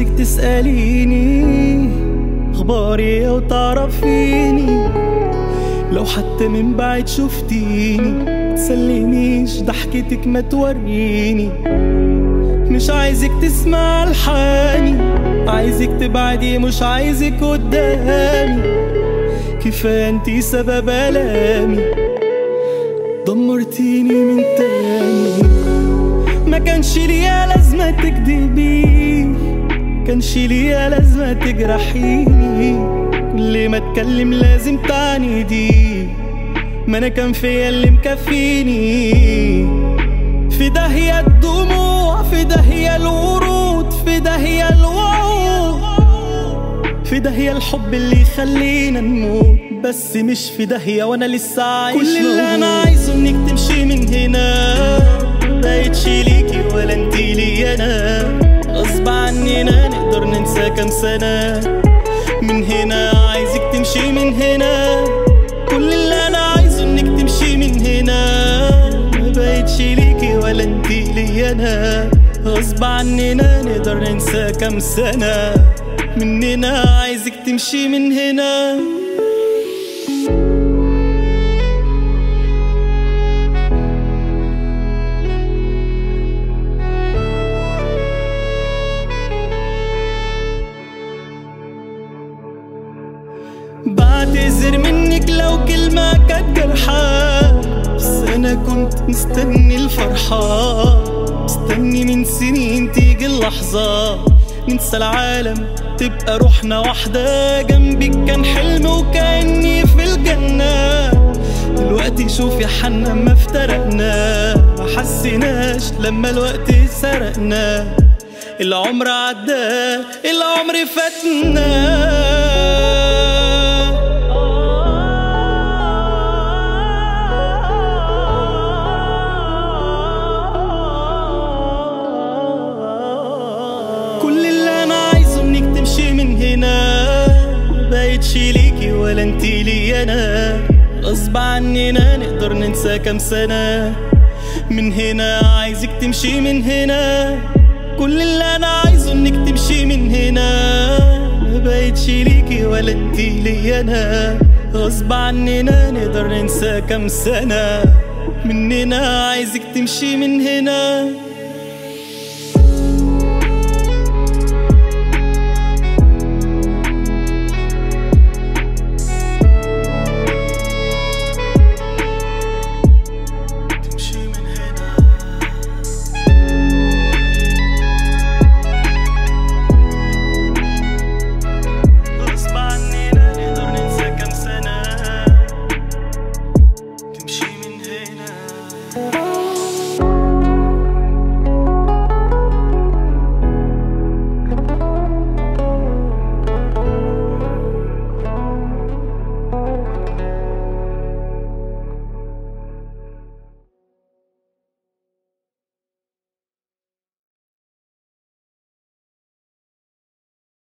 عايزك تسأليني اخباري وتعرفيني، لو حتى من بعيد شفتيني تسلميش ضحكتك ما توريني. مش عايزك تسمع الحاني، عايزك تبعدي مش عايزك قدامي. كفاية انتي سبب آلامي، دمرتيني من تاني. ما كانش ليا لازمة تكدبي، كانش ليا لازمة تجرحيني. كل ما اتكلم لازم تعندي، ما انا كان فيا اللي مكفيني. في داهية الدموع، في داهية الورود، في داهية الوعود، في داهية الحب اللي يخلينا نموت، بس مش في داهية وانا لسه عايش. كل اللي انا عايزه انك تمشي من هنا، مبقتش ليكي ولا انتي لي انا. غصب عننا نقدر ننسى كام سنة. من هنا عايزك تمشي من هنا، كل اللي انا عايزه انك تمشي من هنا. مبقتش ليكي ولا انتي لي انا. غصب عننا نقدر ننسى كام سنة. مننا عايزك تمشي من هنا. بعتذر منك لو كلمة كانت جرحة، بس أنا كنت مستني الفرحة، مستني من سنين تيجي اللحظة ننسى العالم تبقى روحنا واحدة. جنبك كان حلم وكأني في الجنة. دلوقتي شوف يا حنا ما افترقنا، ما حسيناش لما الوقت سرقنا. العمر عدى، العمر فاتنا. كل اللي انا عايزه انك تمشي من هنا. مبقتش ليكي ولا انتي لي انا. غصب عننا نقدر ننسى كام سنة. من هنا عايزك تمشي من هنا، كل اللي انا عايزه انك تمشي من هنا. مبقتش ليكي ولا انتي لي انا. غصب عننا نقدر ننسى كام سنة. مننا عايزك تمشي من هنا.